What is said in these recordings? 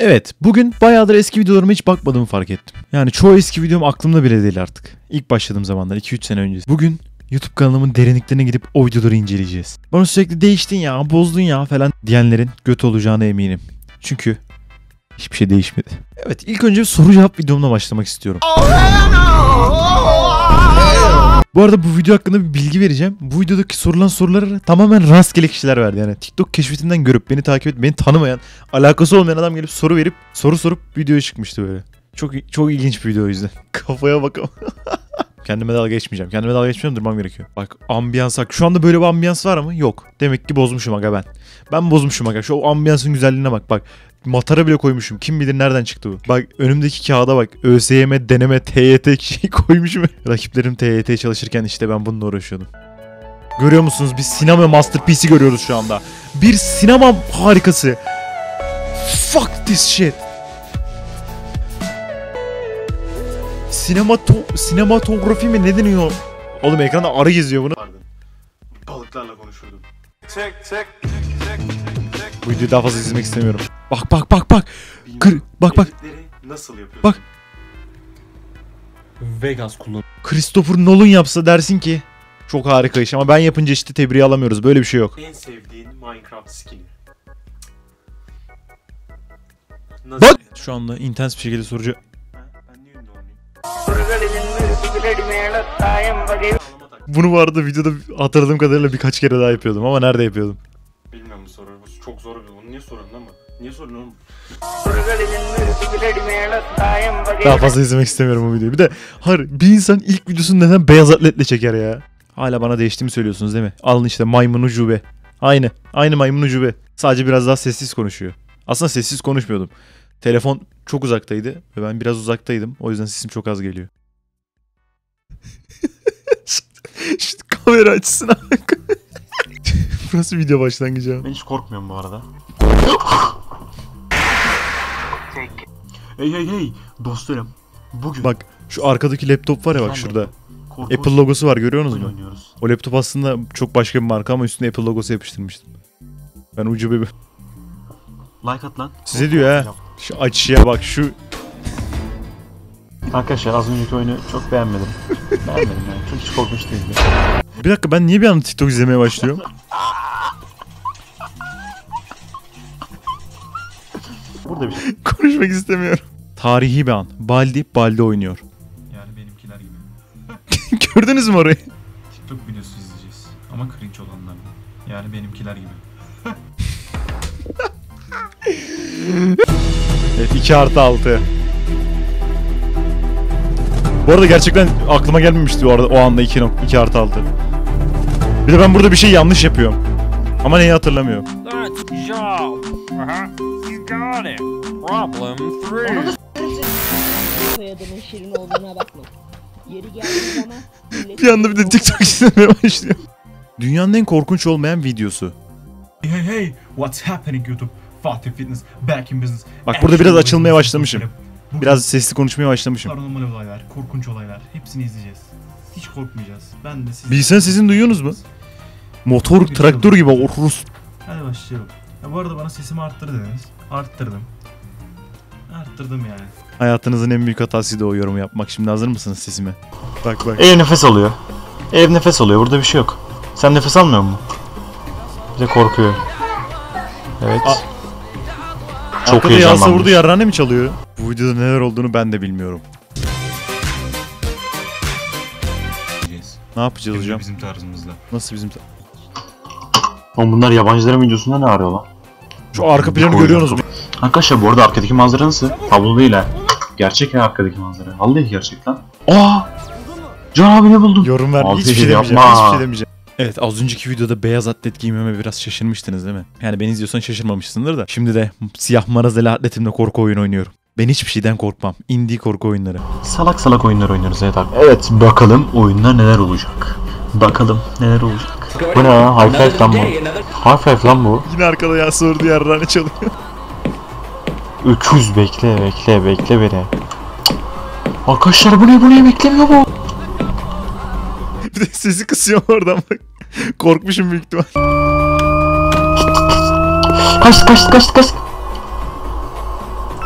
Evet, bugün bayağıdır eski videolarıma hiç bakmadığımı fark ettim. Yani çoğu eski videom aklımda bile değil artık. İlk başladığım zamanlar 2-3 sene öncesi. Bugün YouTube kanalımın derinliklerine gidip o videoları inceleyeceğiz. Bana sürekli değiştin ya, bozdun ya falan diyenlerin göt olacağına eminim. Çünkü hiçbir şey değişmedi. Evet, ilk önce bir soru cevap videomla başlamak istiyorum. Bu arada bu video hakkında bir bilgi vereceğim. Bu videodaki sorulan soruları tamamen rastgele kişiler verdi. Yani TikTok keşfetinden görüp beni takip edip beni tanımayan, alakası olmayan adam gelip soru verip soru sorup videoya çıkmıştı böyle. Çok ilginç bir video o yüzden. Kafaya bakalım. Kendime dalga geçmeyeceğim. Kendime dalga geçmeyeceğim, durmam gerekiyor. Bak ambiyans bak. Şu anda böyle bir ambiyans var mı? Yok. Demek ki bozmuşum aga ben. Ben bozmuşum aga. Şu ambiyansın güzelliğine bak. Bak. Matara bile koymuşum. Kim bilir nereden çıktı bu. Bak önümdeki kağıda bak. ÖSYM deneme TYT şey koymuşum. Rakiplerim TYT çalışırken işte ben bununla uğraşıyordum. Görüyor musunuz? Bir sinema masterpiece'i görüyoruz şu anda. Bir sinema harikası. Fuck this shit. Sinematografi mi ne deniyor? Oğlum ekranda arı geziyor bunu. Balıklarla konuşurdum. Bu videoyu daha fazla izlemek istemiyorum. Bak. Bak. Nasıl yapıyorsun? Bak. Vegas kullan. Christopher Nolan yapsa dersin ki çok harika iş ama ben yapınca işte tebriği alamıyoruz. Böyle bir şey yok. En sevdiğin Minecraft skin'i. Bak. Şu anda intens bir şekilde sorucu. Ben niye ünlü olmayayım? Bunu bu arada videoda hatırladığım kadarıyla birkaç kere daha yapıyordum ama nerede yapıyordum? Bilmiyorum bu soruyu. Bu çok zor bir soru. Bunu niye soruyorsun ama? Niye soruyorsun oğlum? Daha fazla izlemek istemiyorum bu videoyu. Bir de hayır, bir insan ilk videosunu neden beyaz atletle çeker ya? Hala bana değiştiğimi söylüyorsunuz değil mi? Alın işte maymun ucube. Aynı maymun ucube. Sadece biraz daha sessiz konuşuyor. Aslında sessiz konuşmuyordum. Telefon çok uzaktaydı ve ben biraz uzaktaydım. O yüzden sesim çok az geliyor. Şu kamera açısına bak. Burası video başlangıcı. Ben hiç korkmuyorum bu arada. Hey dostlarım. Bugün Bak şu arkadaki laptop var ya bak şurada. korkunç Apple logosu var, görüyor musunuz mu? oynuyoruz. O laptop aslında çok başka bir marka ama üstüne Apple logosu yapıştırmıştım. Ben ucube bir... Like at lan. Size diyor ha. Şu açıya bak şu... Arkadaşlar az önceki oyunu çok beğenmedim. Beğenmedim yani. Çok hiç korkunç değildi. Bir dakika, ben niye bir anda TikTok izlemeye başlıyorum? Burada bir şey. Konuşmak istemiyorum. Tarihi bir an. Baldi oynuyor. Yani benimkiler gibi. Gördünüz mü orayı? TikTok videosu izleyeceğiz. Ama cringe olanlar. Yani benimkiler gibi. Evet, 2+6. Bu arada gerçekten aklıma gelmemişti o anda 2+6. Bir de ben burada bir şey yanlış yapıyorum. Ama neyi hatırlamıyorum. That's job. You got it. Problem 3. Soyadının Şirin olduğuna bakma. Yeri geldiği zaman... Bir anda bir de TikTok izlemeye başlıyor. Dünyanın en korkunç olmayan videosu. Hey, what's happening YouTube? Fatih Fitness back in business. Bak burada biraz açılmaya başlamışım. Biraz sesli konuşmaya başlamışım. Paranormal olaylar, korkunç olaylar. Hepsini izleyeceğiz. Hiç korkmayacağız. Ben de siz... Bilgisayarın sesini duyuyorsunuz mu? Motor, traktör gibi orus. Hadi başlayalım. Ya bu arada bana sesimi arttır dediniz. Arttırdım. Arttırdım yani. Hayatınızın en büyük hatasıydı o yorumu yapmak. Şimdi hazır mısınız sesime? Bak. Ev nefes alıyor. Ev nefes alıyor. Burada bir şey yok. Sen nefes almıyor musun? Bir de korkuyor. Evet. Çok Arkada yağ heyecanlanmış. savurdu yarrağını mı çalıyor? Bu videoda neler olduğunu ben de bilmiyorum. Ne yapacağız hocam? Bizim tarzımızda. Nasıl bizim... Oğlum bunlar yabancıların videosunda ne arıyor lan? Şu arka planı görüyorsunuz mu? Arkadaşlar bu arada arkadaki manzara nasıl? Tablo değil ha. Gerçek ya arkadaki manzara. Vallahi gerçek lan. Aa! Can abi ne buldun? Yorum verme. Abi Hiçbir şey demeyeceğim. yapma. Hiçbir şey demeyeceğim. Evet, az önceki videoda beyaz atlet giymeme biraz şaşırmıştınız değil mi? Yani beni izliyorsan şaşırmamışsındır da. Şimdi de siyah marazeli atletimle korku oyunu oynuyorum. Ben hiçbir şeyden korkmam. Indie korku oyunları. Salak oyunlar oynuyoruz evet abi. Evet bakalım oyunda neler olacak. Bakalım neler olacak. Bu ne ya? High five lan bu. High five lan bu. Yine arkada yağ savurdu yarrağını çalıyor. 300 bekle beni. Arkadaşlar bu ne beklemiyor bu. Bir de sesi kısıyor oradan bak. Korkmuşum büyük ihtimal. Kaç.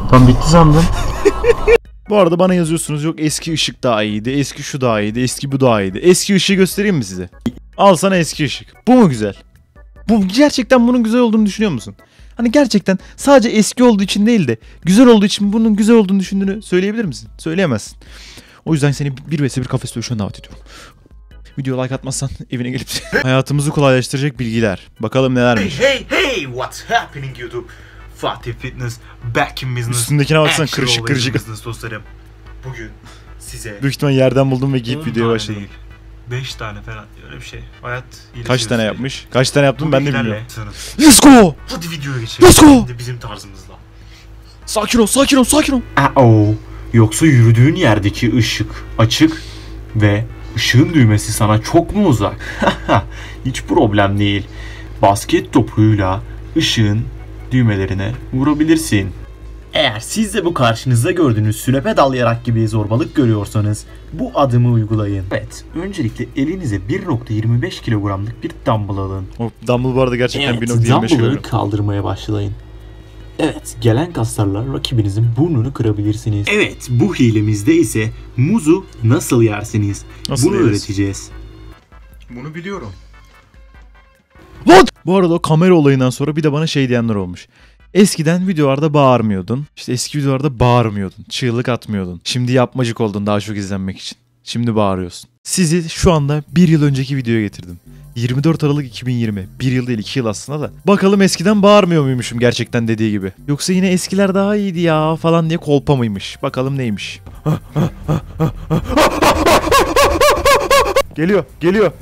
Tam bitti sandım. Bu arada bana yazıyorsunuz yok eski ışık daha iyiydi, eski şu daha iyiydi, eski bu daha iyiydi. Eski ışığı göstereyim mi size? Al sana eski ışık. Bu mu güzel? Bu gerçekten bunun güzel olduğunu düşünüyor musun? Hani gerçekten sadece eski olduğu için değil de güzel olduğu için bunun güzel olduğunu düşündüğünü söyleyebilir misin? Söyleyemezsin. O yüzden seni 1vs1 kafes dövüşüne davet ediyorum. Video like atmazsan evine gelip hayatımızı kolaylaştıracak bilgiler. Bakalım nelermiş. Hey, what's happening YouTube? Fatih Fitness back in business. Üstündekine baksana, Actual kırışık kırışık. business dostlarım. Bugün size Büyük ihtimal yerden buldum ve 10 giyip videoya tane başladım. değil, 5 tane falan öyle bir şey. Hayat hilesi Kaç tane gösteriyor. yapmış? Kaç tane yaptım Bu ben de bilgilerle bilmiyorum. sınıf. Let's go! Hadi videoya geçelim. Let's go! Şimdi bizim tarzımızla. Sakin ol, sakin ol, sakin ol. Yoksa yürüdüğün yerdeki ışık açık ve ışığın düğmesi sana çok mu uzak? Hiç problem değil. Basket topuyla ışığın düğmelerine vurabilirsin. Eğer siz de bu karşınızda gördüğünüz sünepe dalayarak gibi zorbalık görüyorsanız bu adımı uygulayın. Evet, öncelikle elinize 1.25 kilogramlık bir dumbbell alın. O dumbbell bu arada gerçekten Evet, 1.25 dumbbell'ı kilogram. kaldırmaya başlayın. Evet, gelen kaslarla rakibinizin burnunu kırabilirsiniz. Evet, bu hilemizde ise muzu nasıl yersiniz? Nasıl Bunu yeriz? öğreteceğiz. Bunu biliyorum. Lan! Bu arada o kamera olayından sonra bir de bana şey diyenler olmuş. Eskiden videolarda bağırmıyordun. İşte eski videolarda bağırmıyordun. Çığlık atmıyordun. Şimdi yapmacık oldun daha çok izlenmek için. Şimdi bağırıyorsun. Sizi şu anda 1 yıl önceki videoya getirdim. 24 Aralık 2020. 1 yıl değil 2 yıl aslında da. Bakalım eskiden bağırmıyor muymuşum gerçekten dediği gibi. Yoksa yine eskiler daha iyiydi ya falan diye kolpa mıymış. Bakalım neymiş. Geliyor, geliyor.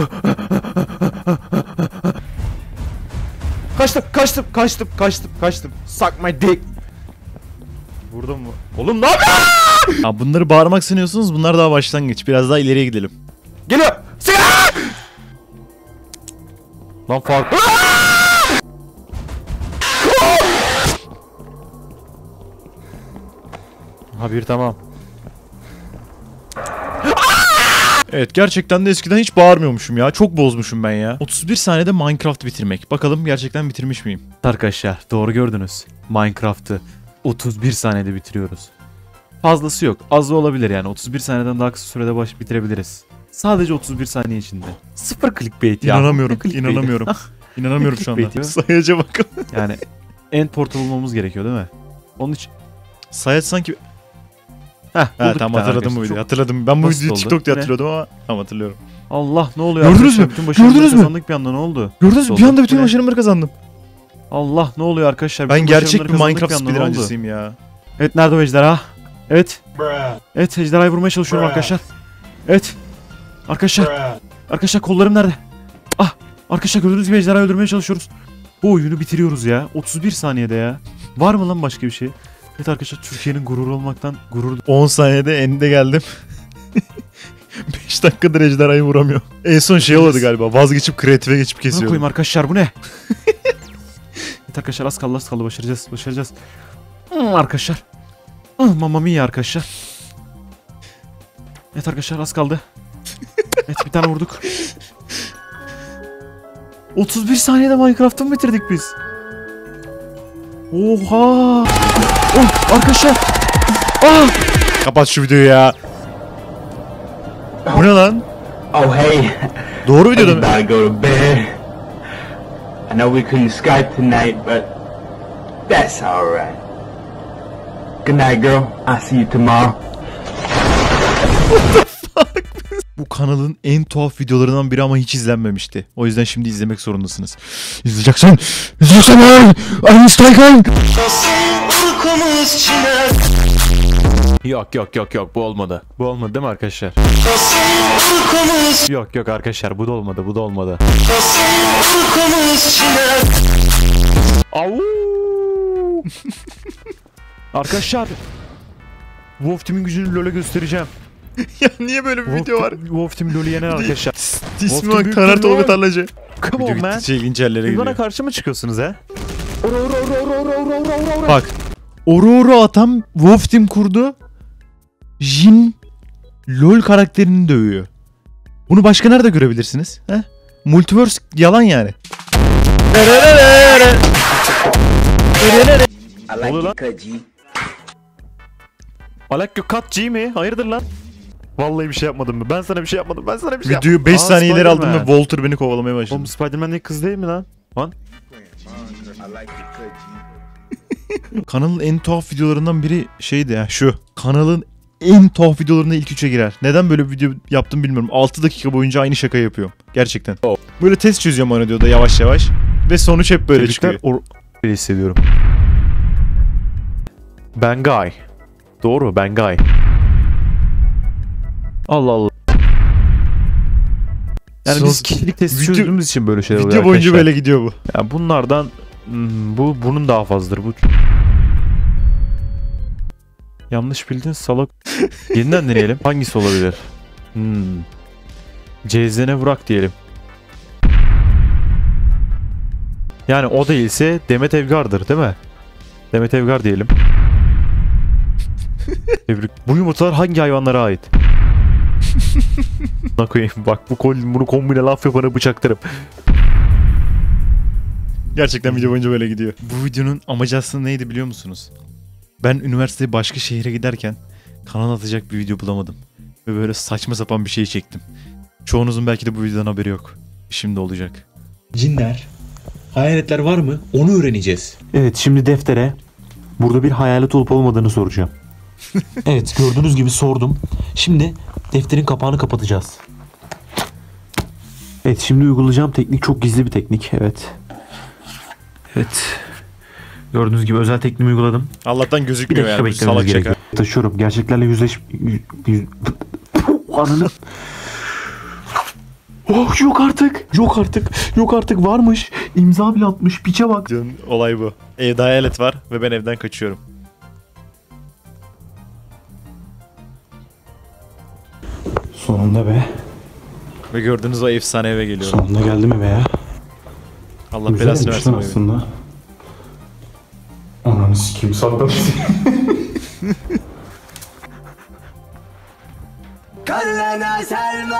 Kaçtım. Suck my dick. Burada mı? Oğlum ne yapıyorsun? Ya bunları bağırmak sanıyorsunuz. Bunlar daha başlangıç. Biraz daha ileriye gidelim. Geliyor. Sigara! Lan fark. Ha bir tamam. Evet gerçekten de eskiden hiç bağırmıyormuşum ya. Çok bozmuşum ben ya. 31 saniyede Minecraft bitirmek. Bakalım gerçekten bitirmiş miyim? Arkadaşlar doğru gördünüz. Minecraft'ı 31 saniyede bitiriyoruz. Fazlası yok. Az da olabilir yani. 31 saniyeden daha kısa sürede bitirebiliriz. Sadece 31 saniye içinde. Sıfır clickbait ya. İnanamıyorum. Ne clickbait'i? İnanamıyorum. İnanamıyorum şu anda. Clickbait ya. Sayaca bakın. Yani end portal bulmamız gerekiyor değil mi? Onun için Sayaç sanki... Heh, Ha tamam hatırladım bu videoyu. Hatırladım. Ben bu Basit videoyu oldu. TikTok'ta Ne? hatırlıyordum ama tam hatırlıyorum. Allah ne oluyor? Gördünüz arkadaşlar? mü? Bütün başarıları Gördünüz mü? kazandık bir anda ne oldu? Gördünüz mü? Oldu. Bir anda bütün Bu ne? başarımları kazandım. Allah ne oluyor arkadaşlar? Ben Bütün gerçek bir başarıları Minecraft kazandık bir anda, ne oldu? speedrun'cısıyım ya. Evet nerede o ejderha? Evet. Evet ejderhayı vurmaya çalışıyorum arkadaşlar. Evet. Arkadaşlar kollarım nerede? Ah. Arkadaşlar gördüğünüz gibi ejderhayı öldürmeye çalışıyoruz. Bu oyunu bitiriyoruz ya. 31 saniyede ya. Var mı lan başka bir şey? Evet arkadaşlar Türkiye'nin gururu olmaktan gurur... 10 saniyede eninde geldim. 5 dakikadır ejderhayı vuramıyor. En son şey oldu galiba. Vazgeçip kreatife geçip Ne kesiyorum. koyayım arkadaşlar bu ne? Evet arkadaşlar az kaldı başaracağız. Arkadaşlar. Mamma mia arkadaşlar. Evet arkadaşlar az kaldı. Evet bir tane vurduk. 31 saniyede Minecraft'ı mı bitirdik biz? Oha! Oh, arkadaşlar! Ah! Kapat şu videoyu ya. Bu ne lan? Oh hey, Doğru videoda mı? about to go to bed. I know we couldn't Skype tonight, but that's alright. Good night, girl. I'll see you tomorrow. Bu kanalın en tuhaf videolarından biri ama hiç izlenmemişti. O yüzden şimdi izlemek zorundasınız. İzleyeceksin. lan! Aynı Taygan! Yok bu olmadı. Bu olmadı değil mi arkadaşlar? Yok arkadaşlar bu da olmadı. Au! Arkadaşlar Wolf Team'in gücünü LoL'e göstereceğim. Ya niye böyle bir video var? Wolf Team LoL'ü yener arkadaşlar. İsmi bak Taner Tolga Tarlacı. Come Video on man. gittikçe ilginç yerlere Siz bana gidiyor. karşı mı çıkıyorsunuz he? Bak. Aurora atan Wolf Team kurdu. Jin LoL karakterini dövüyor. Bunu başka nerede görebilirsiniz? He? Multiverse yalan yani. Ne oluyor lan? Alak yok, kat G mi? Hayırdır lan? Vallahi bir şey yapmadım mı? Ben sana bir şey yapmadım. Ben sana bir şey yapmadım. Videoyu 5 saniye ileri aldım ve Spider-Man. Walter beni kovalamaya başladı. Oğlum Spider-Man değil, kız değil mi lan? Lan. Kanalın en tuhaf videolarından biri şeydi ya şu. Kanalın en tuhaf videolarına ilk 3'e girer. Neden böyle bir video yaptım bilmiyorum. 6 dakika boyunca aynı şakayı yapıyorum. Gerçekten. Böyle test çözüyorum ana diyorda yavaş yavaş. Ve sonuç hep böyle çıkıyor. Öyle hissediyorum. Ben Guy. Doğru, ben Guy. Allah Allah. Yani biz kişilik testi Video- çözdüğümüz için böyle şeyler oluyor Video boyunca arkadaşlar. böyle gidiyor bu. Yani bunlardan bunun daha fazladır bu. Yanlış bildin salak. Yeniden deneyelim. Hangisi olabilir? Cezene Burak diyelim. Yani o değilse Demet Evgar'dır değil mi? Demet Evgar diyelim. Tebrik. Bu yumurtalar hangi hayvanlara ait? Koyayım. Bak bunu kombine laf yapana bıçaklarım. Gerçekten video boyunca böyle gidiyor. Bu videonun amacı aslında neydi biliyor musunuz? Ben üniversiteye başka şehire giderken kanal atacak bir video bulamadım. Ve böyle saçma sapan bir şey çektim. Çoğunuzun belki de bu videodan haberi yok. Şimdi olacak. Cinler, hayaletler var mı? Onu öğreneceğiz. Evet, şimdi deftere burada bir hayalet olup olmadığını soracağım. Evet, gördüğünüz gibi sordum. Şimdi defterin kapağını kapatacağız. Evet, şimdi uygulayacağım teknik çok gizli bir teknik. Evet. Evet. Gördüğünüz gibi özel tekniğimi uyguladım. Allah'tan Bir gözükmüyor dakika yani. Bu beklememiz salak gerekiyor. şaka. Taşıyorum. Gerçeklerle Ananı. Oh, yok artık. Yok artık. Yok artık, varmış. İmza bile atmış. Piçe bak. Videonun olay bu. Evde hayalet var ve ben evden kaçıyorum. Sonunda be. Ve gördüğünüz o efsane eve geliyorum. Sonunda geldim eve ya. Allah belasını versin o evi. aslında. Ananı sikeyim, saklamış.